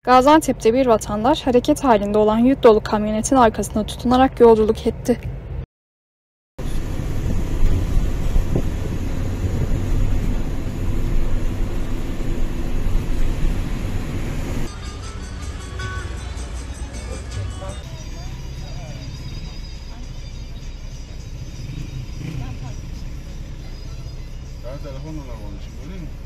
Gaziantep'te bir vatandaş hareket halinde olan yük dolu kamyonetin arkasına tutunarak yolculuk etti. Ben telefonla konuşayım, öyle mi?